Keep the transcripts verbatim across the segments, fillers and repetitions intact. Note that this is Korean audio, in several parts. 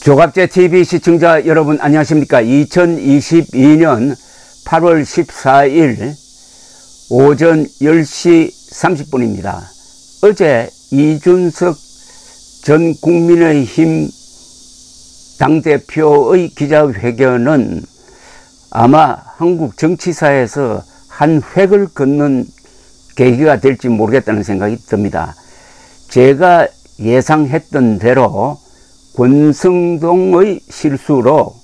조갑제티비 시청자 여러분 안녕하십니까. 이천이십이 년 팔월 십사일 오전 열 시 삼십 분입니다. 어제 이준석 전 국민의힘 당대표의 기자회견은 아마 한국 정치사에서 한 획을 긋는 계기가 될지 모르겠다는 생각이 듭니다. 제가 예상했던 대로 권성동의 실수로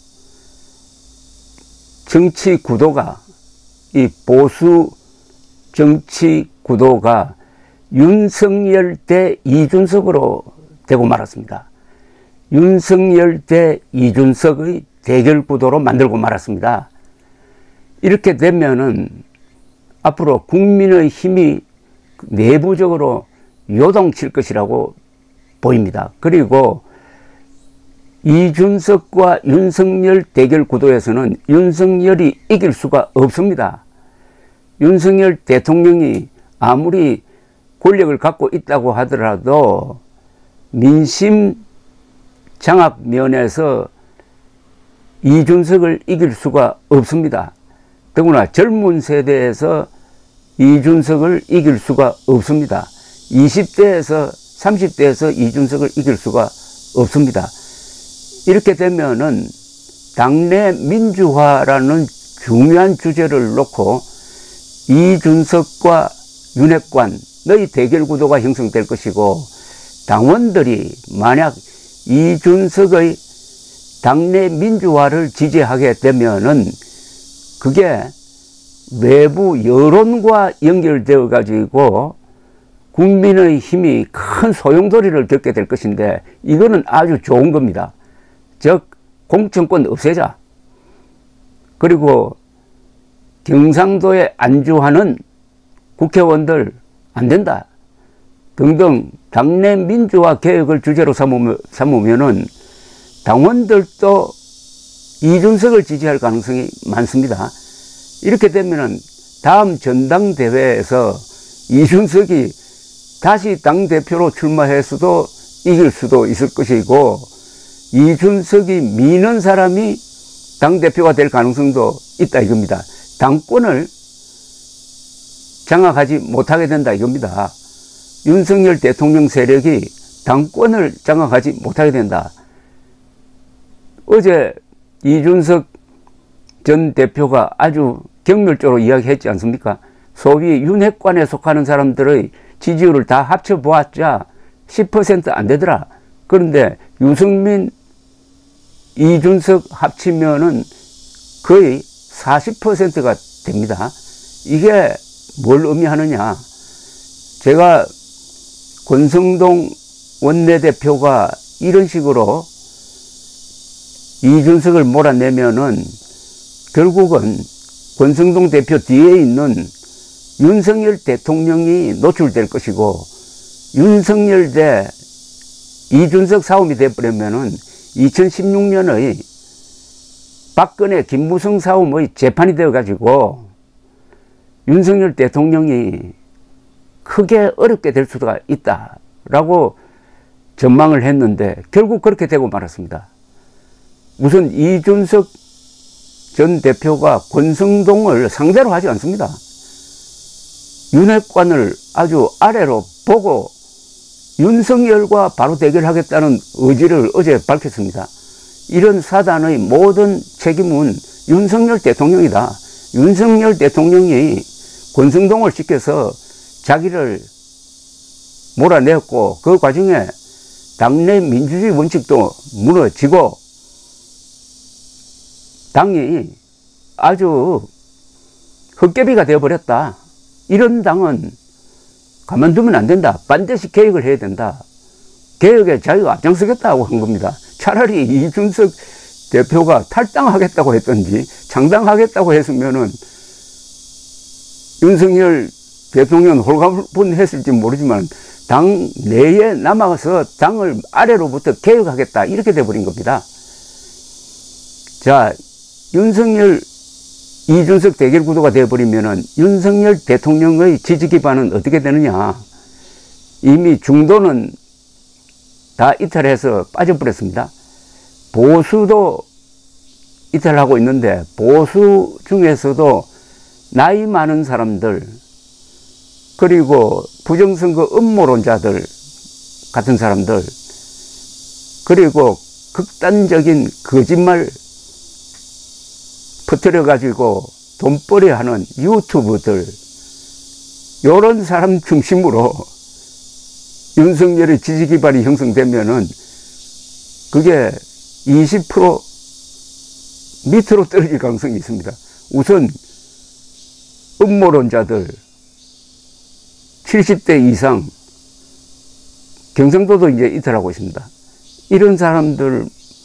정치 구도가, 이 보수 정치 구도가 윤석열 대 이준석으로 되고 말았습니다. 윤석열 대 이준석의 대결 구도로 만들고 말았습니다. 이렇게 되면은 앞으로 국민의 힘이 내부적으로 요동칠 것이라고 보입니다. 그리고 이준석과 윤석열 대결 구도에서는 윤석열이 이길 수가 없습니다. 윤석열 대통령이 아무리 권력을 갖고 있다고 하더라도 민심 장악 면에서 이준석을 이길 수가 없습니다. 더구나 젊은 세대에서 이준석을 이길 수가 없습니다. 이십 대에서 삼십 대에서 이준석을 이길 수가 없습니다. 이렇게 되면은 당내 민주화라는 중요한 주제를 놓고 이준석과 윤핵관의 대결 구도가 형성될 것이고, 당원들이 만약 이준석의 당내 민주화를 지지하게 되면은 그게 외부 여론과 연결되어 가지고 국민의 힘이 큰 소용돌이를 겪게 될 것인데, 이거는 아주 좋은 겁니다. 즉 공천권 없애자, 그리고 경상도에 안주하는 국회의원들 안 된다 등등 당내 민주화 개혁을 주제로 삼으면, 삼으면은 당원들도 이준석을 지지할 가능성이 많습니다. 이렇게 되면은 다음 전당대회에서 이준석이 다시 당대표로 출마해서도 이길 수도 있을 것이고, 이준석이 미는 사람이 당대표가 될 가능성도 있다 이겁니다. 당권을 장악하지 못하게 된다 이겁니다. 윤석열 대통령 세력이 당권을 장악하지 못하게 된다. 어제 이준석 전 대표가 아주 경멸적으로 이야기했지 않습니까? 소위 윤핵관에 속하는 사람들의 지지율을 다 합쳐보았자 십 퍼센트 안 되더라. 그런데 유승민, 이준석 합치면은 거의 사십 퍼센트가 됩니다. 이게 뭘 의미하느냐. 제가 권성동 원내대표가 이런 식으로 이준석을 몰아내면은 결국은 권성동 대표 뒤에 있는 윤석열 대통령이 노출될 것이고, 윤석열 대 이준석 싸움이 되어버리면은 이천십육 년의 박근혜 김무성 싸움의 재판이 되어가지고 윤석열 대통령이 크게 어렵게 될 수가 있다라고 전망을 했는데 결국 그렇게 되고 말았습니다. 우선 이준석 전 대표가 권성동을 상대로 하지 않습니다. 윤핵관을 아주 아래로 보고 윤석열과 바로 대결하겠다는 의지를 어제 밝혔습니다. 이런 사단의 모든 책임은 윤석열 대통령이다. 윤석열 대통령이 권성동을 시켜서 자기를 몰아냈고, 그 과정에 당내 민주주의 원칙도 무너지고 당이 아주 헛개비가 되어버렸다. 이런 당은 가만두면 안 된다. 반드시 개혁을 해야 된다. 개혁에 자기가 앞장서겠다고 한 겁니다. 차라리 이준석 대표가 탈당하겠다고 했던지 창당하겠다고 했으면은 윤석열 대통령은 홀가분했을지 모르지만 당 내에 남아서 당을 아래로부터 개혁하겠다 이렇게 돼버린 겁니다. 자, 윤석열 이준석 대결 구도가 되어버리면은 윤석열 대통령의 지지 기반은 어떻게 되느냐. 이미 중도는 다 이탈해서 빠져버렸습니다. 보수도 이탈하고 있는데 보수 중에서도 나이 많은 사람들 그리고 부정선거 음모론자들 같은 사람들 그리고 극단적인 거짓말 퍼뜨려 가지고 돈벌이 하는 유튜브들 요런 사람 중심으로 윤석열의 지지 기반이 형성되면은 그게 이십 퍼센트 밑으로 떨어질 가능성이 있습니다. 우선 음모론자들 칠십 대 이상 경상도도 이제 이탈하고 있습니다. 이런 사람들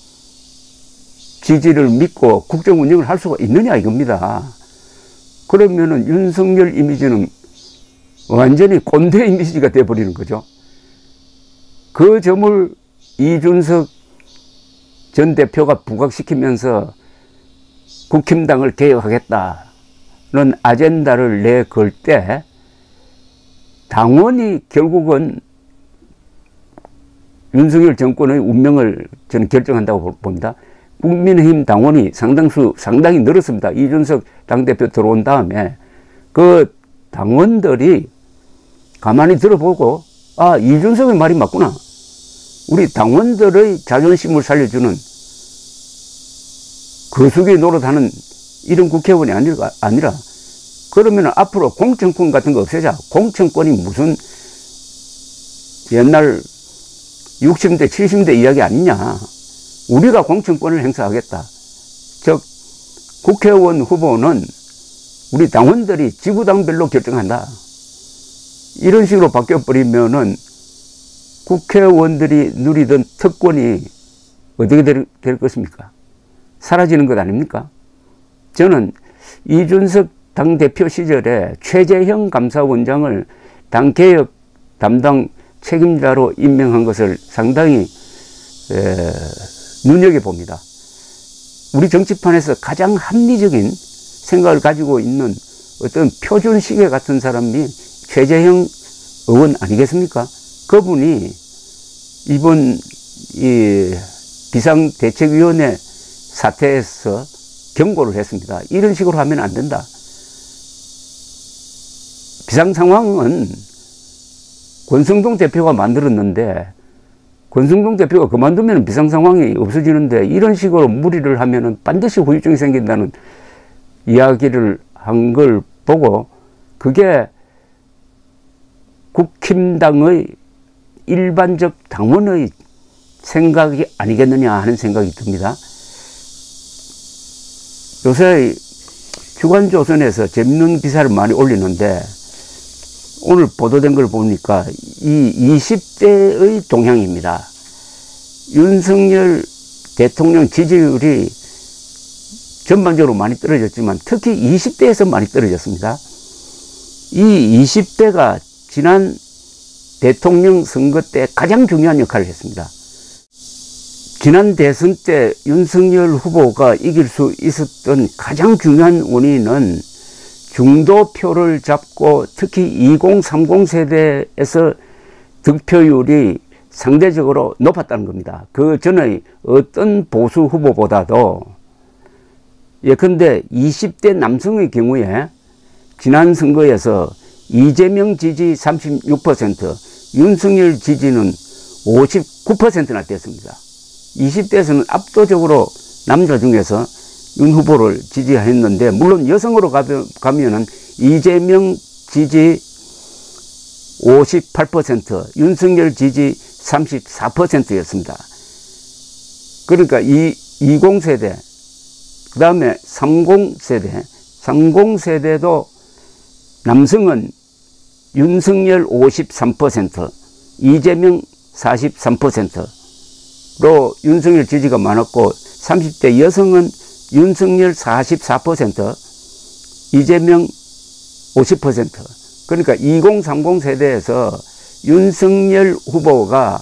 지지를 믿고 국정 운영을 할 수가 있느냐 이겁니다. 그러면은 윤석열 이미지는 완전히 꼰대 이미지가 돼버리는 거죠. 그 점을 이준석 전 대표가 부각시키면서 국힘당을 개혁하겠다는 아젠다를 내걸 때 당원이 결국은 윤석열 정권의 운명을 저는 결정한다고 봅니다. 국민의힘 당원이 상당수 상당히 늘었습니다. 이준석 당대표 들어온 다음에 그 당원들이 가만히 들어보고 아 이준석의 말이 맞구나. 우리 당원들의 자존심을 살려주는 거수기 노릇하는 이런 국회의원이 아니라, 아니라 그러면 앞으로 공천권 같은 거 없애자. 공천권이 무슨 옛날 육십 대 칠십 대 이야기 아니냐. 우리가 공천권을 행사하겠다. 즉 국회의원 후보는 우리 당원들이 지구당별로 결정한다. 이런 식으로 바뀌어버리면은 국회의원들이 누리던 특권이 어떻게 될, 될 것입니까? 사라지는 것 아닙니까? 저는 이준석 당대표 시절에 최재형 감사원장을 당개혁 담당 책임자로 임명한 것을 상당히 에, 눈여겨봅니다. 우리 정치판에서 가장 합리적인 생각을 가지고 있는 어떤 표준시계 같은 사람이 최재형 의원 아니겠습니까? 그분이 이번 이 비상대책위원회 사태에서 경고를 했습니다. 이런 식으로 하면 안 된다. 비상상황은 권성동 대표가 만들었는데 권성동 대표가 그만두면 비상상황이 없어지는데 이런 식으로 무리를 하면 반드시 후유증이 생긴다는 이야기를 한 걸 보고 그게 국힘당의 일반적 당원의 생각이 아니겠느냐 하는 생각이 듭니다. 요새 주간조선에서 재밌는 기사를 많이 올리는데 오늘 보도된 걸 보니까 이 이십 대의 동향입니다. 윤석열 대통령 지지율이 전반적으로 많이 떨어졌지만 특히 이십 대에서 많이 떨어졌습니다. 이 이십 대가 지난 대통령 선거 때 가장 중요한 역할을 했습니다. 지난 대선 때 윤석열 후보가 이길 수 있었던 가장 중요한 원인은 중도표를 잡고 특히 이십 삼십 세대에서 득표율이 상대적으로 높았다는 겁니다. 그 전의 어떤 보수 후보보다도 예컨대 이십 대 남성의 경우에 지난 선거에서 이재명 지지 삼십육 퍼센트, 윤석열 지지는 오십구 퍼센트나 됐습니다. 이십 대에서는 압도적으로 남자 중에서 윤 후보를 지지했는데 물론 여성으로 가면은 이재명 지지 오십팔 퍼센트, 윤석열 지지 삼십사 퍼센트였습니다. 그러니까 이 이십 세대, 그 다음에 삼십 세대, 삼십 세대도 남성은 윤석열 오십삼 퍼센트, 이재명 사십삼 퍼센트로 윤석열 지지가 많았고 삼십 대 여성은 윤석열 사십사 퍼센트, 이재명 오십 퍼센트. 그러니까 이십 삼십 세대에서 윤석열 후보가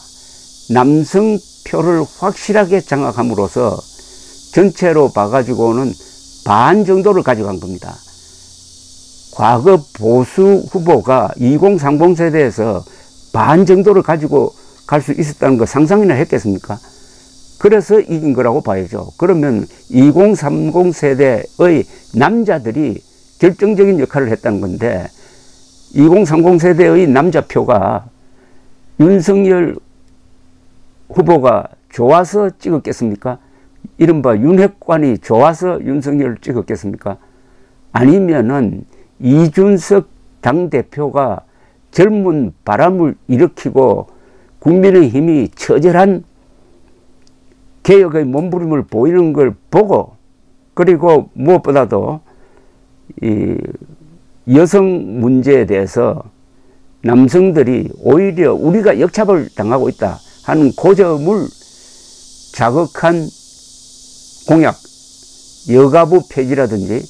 남성표를 확실하게 장악함으로써 전체로 봐가지고는 반 정도를 가져간 겁니다. 과거 보수 후보가 이십 삼십 세대에서 반 정도를 가지고 갈 수 있었다는 거 상상이나 했겠습니까? 그래서 이긴 거라고 봐야죠. 그러면 이십 삼십 세대의 남자들이 결정적인 역할을 했다는 건데, 이십 삼십 세대의 남자표가 윤석열 후보가 좋아서 찍었겠습니까? 이른바 윤핵관이 좋아서 윤석열을 찍었겠습니까? 아니면은 이준석 당대표가 젊은 바람을 일으키고 국민의힘이 처절한 개혁의 몸부림을 보이는 걸 보고, 그리고 무엇보다도 이 여성 문제에 대해서 남성들이 오히려 우리가 역차별 당하고 있다 하는 그 점을 자극한 공약, 여가부 폐지라든지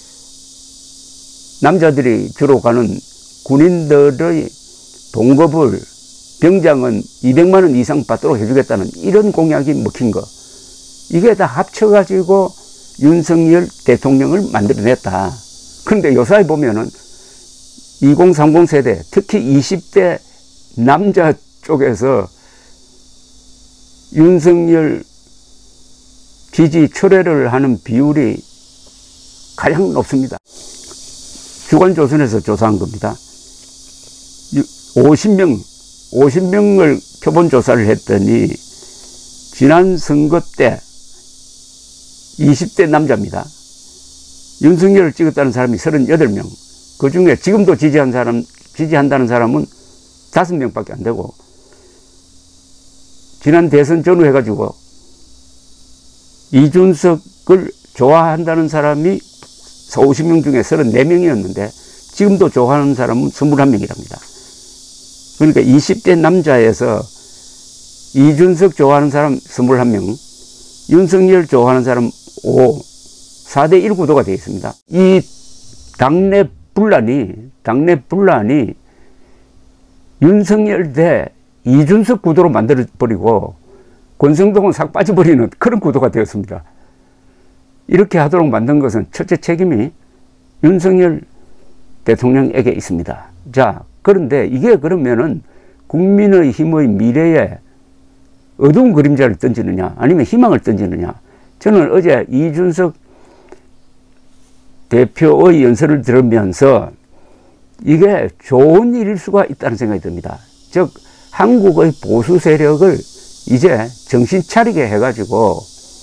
남자들이 주로 가는 군인들의 봉급을 병장은 이백만 원 이상 받도록 해주겠다는 이런 공약이 먹힌 거, 이게 다 합쳐가지고 윤석열 대통령을 만들어냈다. 그런데 요사이 보면은 이십 삼십 세대, 특히 이십 대 남자 쪽에서 윤석열 지지 철회를 하는 비율이 가장 높습니다. 주간조선에서 조사한 겁니다. 오십 명, 오십 명을 표본 조사를 했더니 지난 선거 때 이십 대 남자입니다. 윤석열을 찍었다는 사람이 서른여덟 명. 그 중에 지금도 지지한 사람, 지지한다는 사람은 다섯 명밖에 안 되고, 지난 대선 전후 해가지고 이준석을 좋아한다는 사람이 오십 명 중에 서른네 명이었는데 지금도 좋아하는 사람은 이십일 명이랍니다. 그러니까 이십 대 남자에서 이준석 좋아하는 사람 이십일 명, 윤석열 좋아하는 사람 오, 사 대 일 구도가 되어 있습니다. 이 당내 분란이, 당내 분란이 윤석열 대 이준석 구도로 만들어버리고 권성동은 싹 빠져버리는 그런 구도가 되었습니다. 이렇게 하도록 만든 것은 첫째 책임이 윤석열 대통령에게 있습니다. 자, 그런데 이게 그러면은 국민의힘의 미래에 어두운 그림자를 던지느냐, 아니면 희망을 던지느냐. 저는 어제 이준석 대표의 연설을 들으면서 이게 좋은 일일 수가 있다는 생각이 듭니다. 즉, 한국의 보수 세력을 이제 정신 차리게 해가지고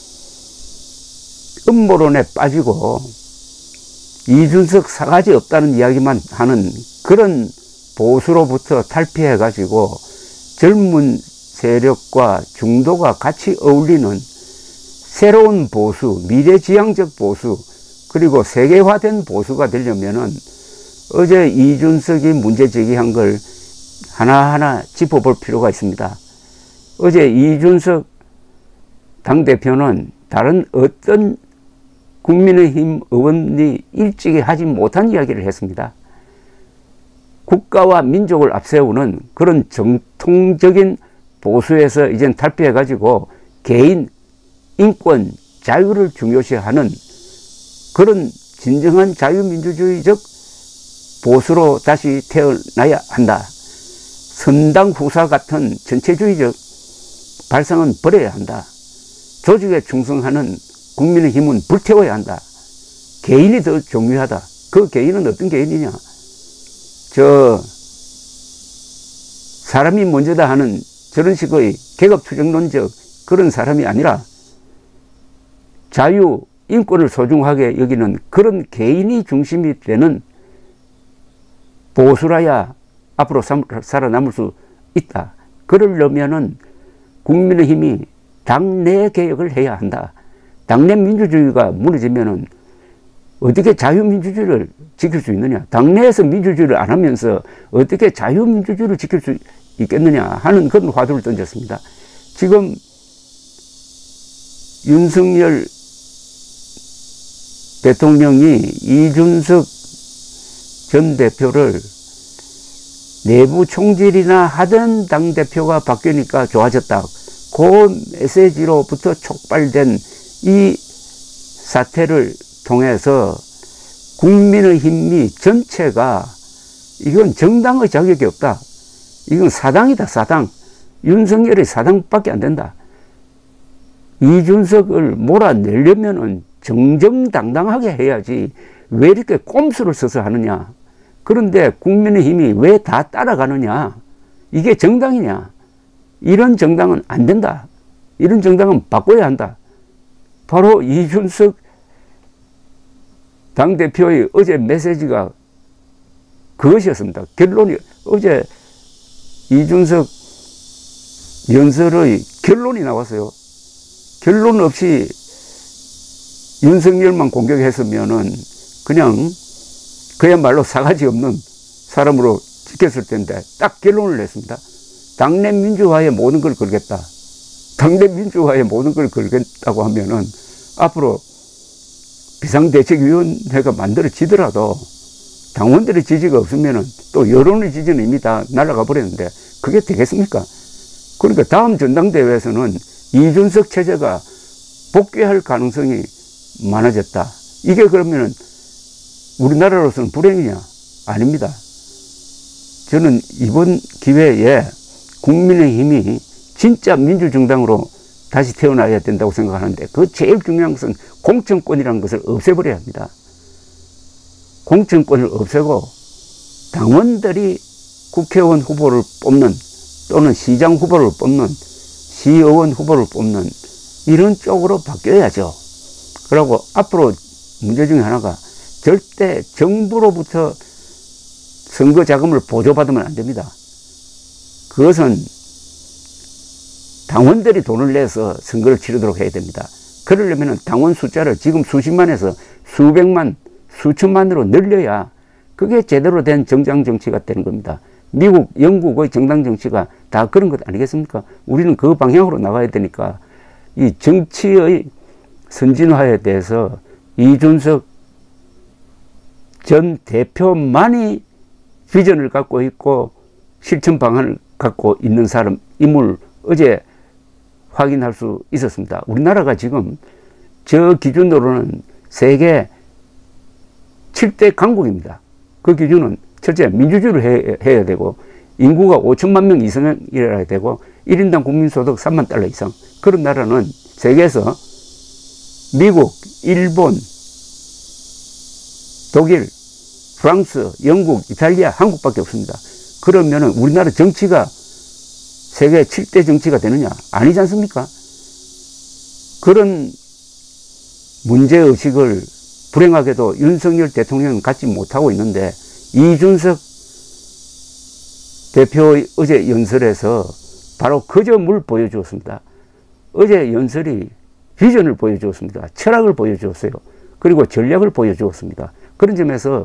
음모론에 빠지고 이준석 사가지 없다는 이야기만 하는 그런 보수로부터 탈피해가지고 젊은 세력과 중도가 같이 어울리는 새로운 보수, 미래지향적 보수, 그리고 세계화된 보수가 되려면은 어제 이준석이 문제 제기한 걸 하나하나 짚어볼 필요가 있습니다. 어제 이준석 당대표는 다른 어떤 국민의힘 의원이 일찍이 하지 못한 이야기를 했습니다. 국가와 민족을 앞세우는 그런 정통적인 보수에서 이젠 탈피해가지고 개인, 인권, 자유를 중요시하는 그런 진정한 자유민주주의적 보수로 다시 태어나야 한다. 선당 후사 같은 전체주의적 발상은 버려야 한다. 조직에 충성하는 국민의힘은 불태워야 한다. 개인이 더 중요하다. 그 개인은 어떤 개인이냐? 저 사람이 먼저다 하는 저런 식의 계급투쟁론적 그런 사람이 아니라 자유, 인권을 소중하게 여기는 그런 개인이 중심이 되는 보수라야 앞으로 살아남을 수 있다. 그러려면은 국민의힘이 당내 개혁을 해야 한다. 당내 민주주의가 무너지면은 어떻게 자유민주주의를 지킬 수 있느냐? 당내에서 민주주의를 안 하면서 어떻게 자유민주주의를 지킬 수 있겠느냐 하는 그런 화두를 던졌습니다. 지금 윤석열 대통령이 이준석 전 대표를 내부 총질이나 하던 당대표가 바뀌니까 좋아졌다. 그 메시지로부터 촉발된 이 사태를 통해서 국민의힘이 전체가 이건 정당의 자격이 없다. 이건 사당이다, 사당. 윤석열의 사당밖에 안 된다. 이준석을 몰아내려면은 정정당당하게 해야지 왜 이렇게 꼼수를 써서 하느냐. 그런데 국민의힘이 왜 다 따라가느냐. 이게 정당이냐. 이런 정당은 안 된다. 이런 정당은 바꿔야 한다. 바로 이준석 당대표의 어제 메시지가 그것이었습니다. 결론이 어제 이준석 연설의 결론이 나왔어요. 결론 없이 윤석열만 공격했으면은 그냥 그야말로 사가지 없는 사람으로 찍혔을 텐데 딱 결론을 냈습니다. 당내 민주화에 모든 걸 걸겠다. 당내 민주화에 모든 걸 걸겠다고 하면은 앞으로 비상대책위원회가 만들어지더라도 당원들의 지지가 없으면은 또 여론의 지지는 이미 다 날아가 버렸는데 그게 되겠습니까? 그러니까 다음 전당대회에서는 이준석 체제가 복귀할 가능성이 많아졌다. 이게 그러면은 우리나라로서는 불행이냐? 아닙니다. 저는 이번 기회에 국민의힘이 진짜 민주정당으로 다시 태어나야 된다고 생각하는데 그 제일 중요한 것은 공천권이라는 것을 없애버려야 합니다. 공천권을 없애고 당원들이 국회의원 후보를 뽑는 또는 시장 후보를 뽑는 시의원 후보를 뽑는 이런 쪽으로 바뀌어야죠. 그리고 앞으로 문제 중에 하나가 절대 정부로부터 선거 자금을 보조받으면 안 됩니다. 그것은 당원들이 돈을 내서 선거를 치르도록 해야 됩니다. 그러려면 당원 숫자를 지금 수십만에서 수백만, 수천만으로 늘려야 그게 제대로 된 정당 정치가 되는 겁니다. 미국, 영국의 정당 정치가 다 그런 것 아니겠습니까? 우리는 그 방향으로 나가야 되니까 이 정치의 선진화에 대해서 이준석 전 대표만이 비전을 갖고 있고 실천 방안을 갖고 있는 사람, 인물 어제 확인할 수 있었습니다. 우리나라가 지금 저 기준으로는 세계 칠 대 강국입니다. 그 기준은 첫째 민주주의를 해, 해야 되고 인구가 오천만 명 이상이라야 되고 일 인당 국민소득 삼만 달러 이상. 그런 나라는 세계에서 미국, 일본, 독일, 프랑스, 영국, 이탈리아, 한국밖에 없습니다. 그러면은 우리나라 정치가 세계 칠 대 정치가 되느냐? 아니지 않습니까? 그런 문제의식을 불행하게도 윤석열 대통령은 갖지 못하고 있는데 이준석 대표의 어제 연설에서 바로 그 점을 보여주었습니다. 어제 연설이 비전을 보여주었습니다. 철학을 보여주었어요. 그리고 전략을 보여주었습니다. 그런 점에서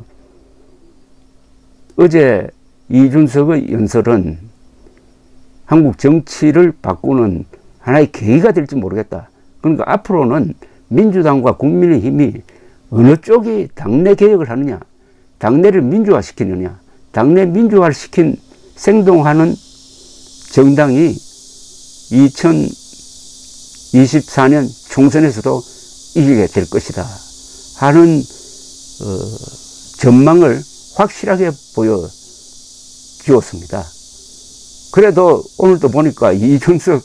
어제 이준석의 연설은 한국 정치를 바꾸는 하나의 계기가 될지 모르겠다. 그러니까 앞으로는 민주당과 국민의힘이 어느 쪽이 당내 개혁을 하느냐, 당내를 민주화시키느냐, 당내 민주화를 시킨 생동하는 정당이 이천이십사 년 총선에서도 이기게 될 것이다 하는 어, 전망을 확실하게 보여주었습니다. 그래도 오늘도 보니까 이준석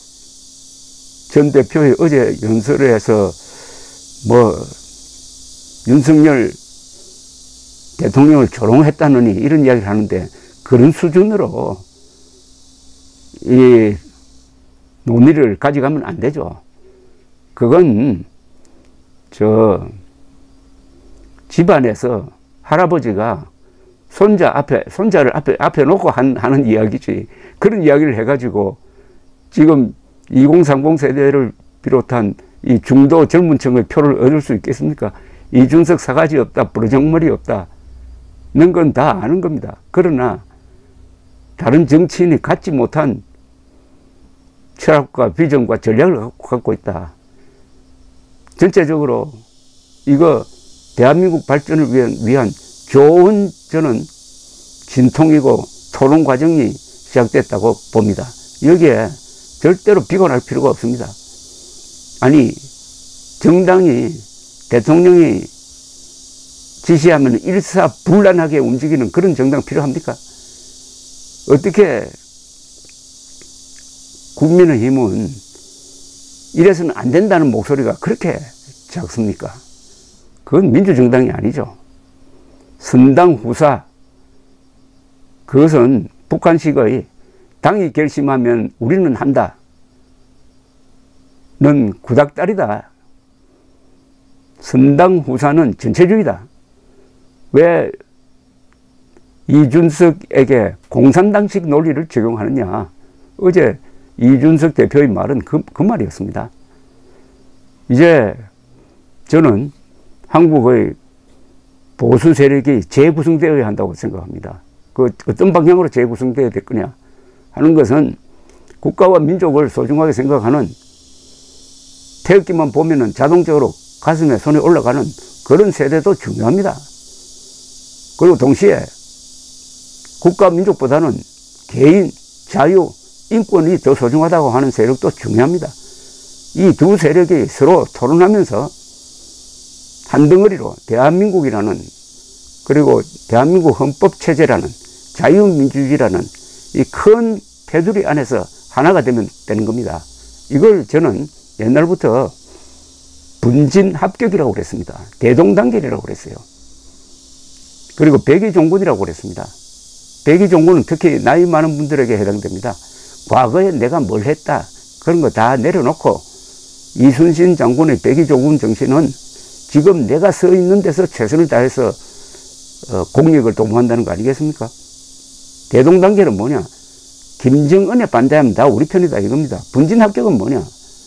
전 대표의 어제 연설에서 뭐 윤석열 대통령을 조롱했다느니 이런 이야기를 하는데 그런 수준으로 이 논의를 가져가면 안 되죠. 그건 저 집안에서 할아버지가 손자 앞에, 손자를 앞에, 앞에 놓고 한, 하는 이야기지. 그런 이야기를 해가지고 지금 이공삼공 세대를 비롯한 이 중도 젊은 층의 표를 얻을 수 있겠습니까? 이준석 사가지 없다, 부르장머리 없다. 는 건 다 아는 겁니다. 그러나 다른 정치인이 갖지 못한 철학과 비전과 전략을 갖고 있다. 전체적으로 이거 대한민국 발전을 위한, 위한 좋은 저는 진통이고 토론 과정이 시작됐다고 봅니다. 여기에 절대로 비관할 필요가 없습니다. 아니 정당이 대통령이 지시하면 일사불란하게 움직이는 그런 정당 필요합니까? 어떻게 국민의힘은 이래서는 안 된다는 목소리가 그렇게 작습니까? 그건 민주정당이 아니죠. 선당 후사, 그것은 북한식의 당이 결심하면 우리는 한다. 넌 구닥다리다. 선당 후사는 전체주의다. 왜 이준석에게 공산당식 논리를 적용하느냐. 어제 이준석 대표의 말은 그, 그 말이었습니다. 이제 저는 한국의 보수 세력이 재구성되어야 한다고 생각합니다. 그 어떤 방향으로 재구성되어야 될 거냐 하는 것은 국가와 민족을 소중하게 생각하는, 태극기만 보면은 자동적으로 가슴에 손이 올라가는 그런 세대도 중요합니다. 그리고 동시에 국가 민족보다는 개인, 자유, 인권이 더 소중하다고 하는 세력도 중요합니다. 이 두 세력이 서로 토론하면서 한 덩어리로 대한민국이라는, 그리고 대한민국 헌법체제라는, 자유민주주의라는 이 큰 테두리 안에서 하나가 되면 되는 겁니다. 이걸 저는 옛날부터 분진합격이라고 그랬습니다. 대동단결이라고 그랬어요. 그리고 백의종군이라고 그랬습니다. 백의종군은 특히 나이 많은 분들에게 해당됩니다. 과거에 내가 뭘 했다, 그런 거 다 내려놓고 이순신 장군의 백의종군 정신은 지금 내가 서 있는 데서 최선을 다해서 어, 공력을 도모한다는 거 아니겠습니까? 대동단결은 뭐냐? 김정은에 반대하면 다 우리 편이다 이겁니다. 분진합격은 뭐냐?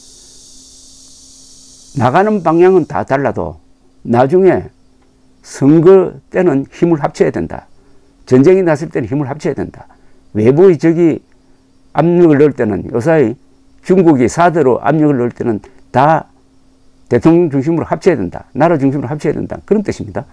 나가는 방향은 다 달라도 나중에 선거 때는 힘을 합쳐야 된다. 전쟁이 났을 때는 힘을 합쳐야 된다. 외부의 적이 압력을 넣을 때는, 요사이 중국이 사대로 압력을 넣을 때는 다 대통령 중심으로 합쳐야 된다. 나라 중심으로 합쳐야 된다. 그런 뜻입니다.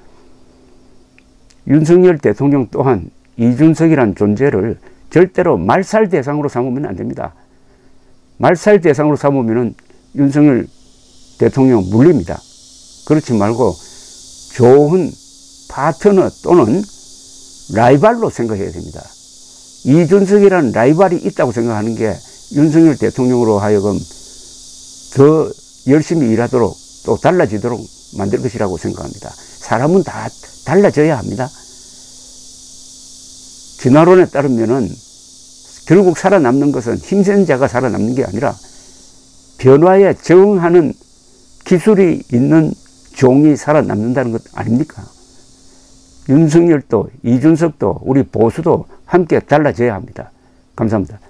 윤석열 대통령 또한 이준석이라는 존재를 절대로 말살 대상으로 삼으면 안 됩니다. 말살 대상으로 삼으면 윤석열 대통령 물립니다. 그렇지 말고 좋은 파트너 또는 라이벌로 생각해야 됩니다. 이준석이라는 라이벌이 있다고 생각하는 게 윤석열 대통령으로 하여금 더 열심히 일하도록 또 달라지도록 만들 것이라고 생각합니다. 사람은 다 달라져야 합니다. 진화론에 따르면은 결국 살아남는 것은 힘센 자가 살아남는 게 아니라 변화에 적응하는 기술이 있는 종이 살아남는다는 것 아닙니까? 윤석열도 이준석도 우리 보수도 함께 달라져야 합니다. 감사합니다.